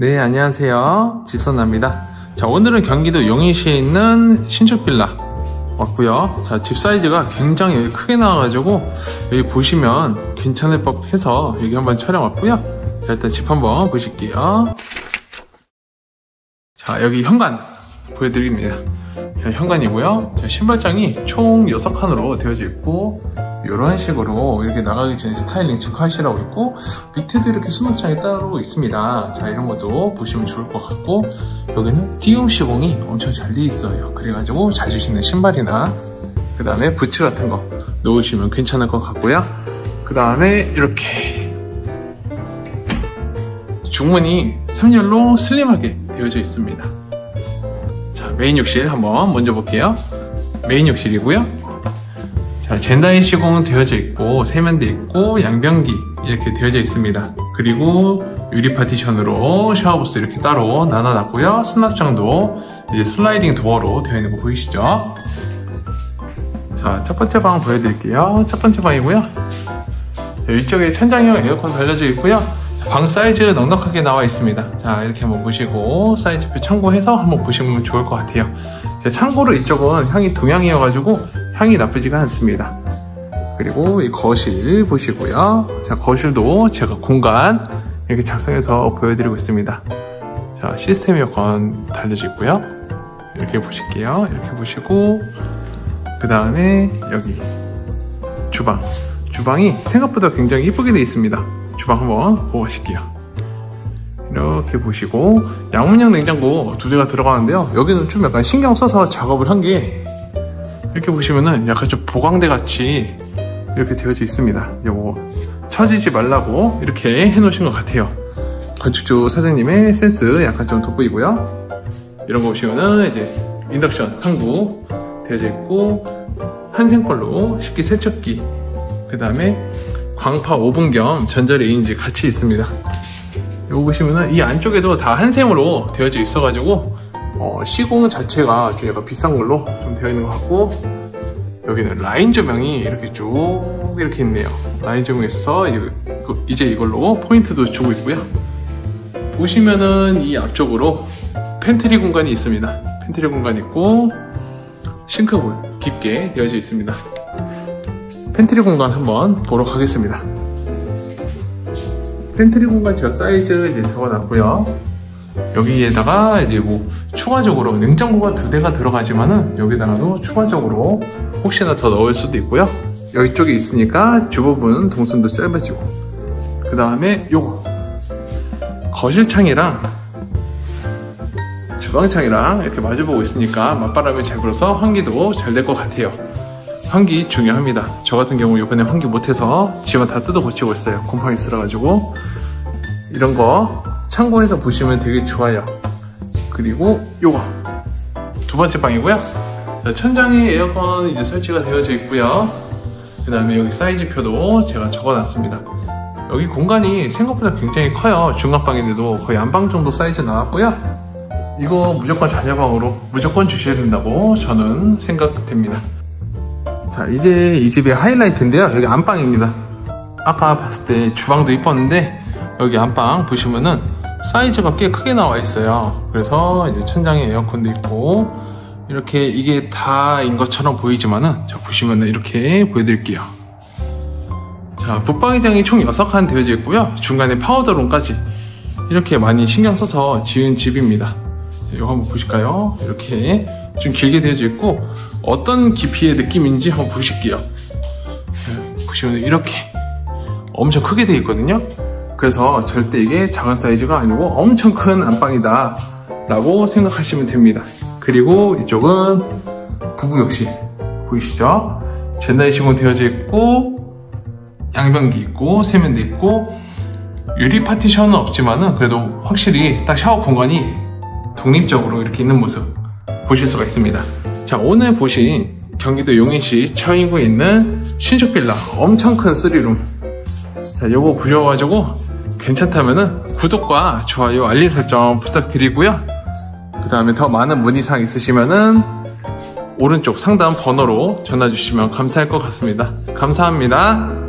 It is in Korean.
네, 안녕하세요. 직선남입니다. 자, 오늘은 경기도 용인시에 있는 신축 빌라 왔고요. 자, 집 사이즈가 굉장히 크게 나와가지고 여기 보시면 괜찮을 법해서 여기 한번 촬영 왔고요. 자, 일단 집 한번 보실게요. 자, 여기 현관 보여드립니다. 자, 현관이고요. 자, 신발장이 총 6칸으로 되어져 있고 이런 식으로 이렇게 나가기 전에 스타일링 체크하시라고 있고, 밑에도 이렇게 수납장이 따로 있습니다. 자, 이런 것도 보시면 좋을 것 같고, 여기는 띄움 시공이 엄청 잘 돼 있어요. 그래가지고 자주 신는 신발이나 그 다음에 부츠 같은 거 놓으시면 괜찮을 것 같고요. 그 다음에 이렇게 중문이 3열로 슬림하게 되어져 있습니다. 자, 메인 욕실 한번 먼저 볼게요. 메인 욕실이고요. 자, 젠다인 시공은 되어져 있고 세면대 있고 양변기 이렇게 되어져 있습니다. 그리고 유리 파티션으로 샤워부스 이렇게 따로 나눠놨고요. 수납장도 이제 슬라이딩 도어로 되어 있는 거 보이시죠? 자, 첫 번째 방 보여드릴게요. 첫 번째 방이고요. 자, 이쪽에 천장형 에어컨 달려져 있고요. 방 사이즈 넉넉하게 나와 있습니다. 자, 이렇게 한번 보시고 사이즈표 참고해서 한번 보시면 좋을 것 같아요. 자, 참고로 이쪽은 향이 동향이어가지고 향이 나쁘지가 않습니다. 그리고 이 거실 보시고요. 자, 거실도 제가 공간 이렇게 작성해서 보여드리고 있습니다. 자, 시스템 에어컨 달려져 있고요. 이렇게 보실게요. 이렇게 보시고 그 다음에 여기 주방이 생각보다 굉장히 이쁘게 되어 있습니다. 주방 한번 보고 가실게요. 이렇게 보시고 양문형 냉장고 2대가 들어가는데요. 여기는 좀 약간 신경 써서 작업을 한 게 이렇게 보시면은 약간 좀 보강대 같이 이렇게 되어져 있습니다. 요거 처지지 말라고 이렇게 해놓으신 것 같아요. 건축주 사장님의 센스 약간 좀 돋보이고요. 이런 거 보시면은 이제 인덕션 상부 되어져 있고 한생펄로 식기 세척기, 그 다음에 광파 오븐 겸 전자레인지 같이 있습니다. 이거 보시면은 이 안쪽에도 다 한샘으로 되어져 있어가지고 시공 자체가 좀 약간 비싼 걸로 좀 되어 있는 것 같고, 여기는 라인 조명이 이렇게 쭉 이렇게 있네요. 라인 조명이 있어서 이제 이걸로 포인트도 주고 있고요. 보시면은 이 앞쪽으로 팬트리 공간이 있습니다. 팬트리 공간 있고 싱크볼 깊게 되어져 있습니다. 팬트리 공간 한번 보러 가겠습니다. 팬트리 공간 제가 사이즈 이제 적어놨고요. 여기에다가 이제 뭐 추가적으로 냉장고가 2대가 들어가지만은 여기다가도 추가적으로 혹시나 더 넣을 수도 있고요. 여기 쪽에 있으니까 주부분 동선도 짧아지고, 그 다음에 요거 거실 창이랑 주방 창이랑 이렇게 마주보고 있으니까 맞바람이 잘 불어서 환기도 잘 될 것 같아요. 환기 중요합니다. 저 같은 경우 이번에 환기 못해서 집안 다 뜯어 고치고 있어요. 곰팡이 쓸어가지고. 이런 거 참고해서 보시면 되게 좋아요. 그리고 요거 두 번째 방이고요. 자, 천장에 에어컨 이제 설치가 되어져 있고요. 그 다음에 여기 사이즈표도 제가 적어놨습니다. 여기 공간이 생각보다 굉장히 커요. 중간방인데도 거의 안방 정도 사이즈 나왔고요. 이거 무조건 자녀방으로 무조건 주셔야 된다고 저는 생각됩니다. 자, 이제 이 집의 하이라이트인데요. 여기 안방입니다. 아까 봤을 때 주방도 이뻤는데 여기 안방 보시면은 사이즈가 꽤 크게 나와 있어요. 그래서 이제 천장에 에어컨도 있고 이렇게 이게 다인 것처럼 보이지만은 자, 보시면은 이렇게 보여드릴게요. 자, 붙박이장이 총 6칸 되어져 있고요. 중간에 파우더룸까지 이렇게 많이 신경 써서 지은 집입니다. 이거 한번 보실까요? 이렇게 좀 길게 되어져 있고 어떤 깊이의 느낌인지 한번 보실게요. 보시면 이렇게 엄청 크게 되어 있거든요. 그래서 절대 이게 작은 사이즈가 아니고 엄청 큰 안방이다 라고 생각하시면 됩니다. 그리고 이쪽은 부부욕실 보이시죠? 젠다인 시공 되어져 있고 양변기 있고 세면대 있고 유리 파티션은 없지만은 그래도 확실히 딱 샤워 공간이 독립적으로 이렇게 있는 모습 보실 수가 있습니다. 자, 오늘 보신 경기도 용인시 처인구에 있는 신축 빌라 엄청 큰 3룸, 자, 요거 보셔가지고 괜찮다면은 구독과 좋아요, 알림 설정 부탁드리고요. 그 다음에 더 많은 문의사항 있으시면은 오른쪽 상단 번호로 전화 주시면 감사할 것 같습니다. 감사합니다.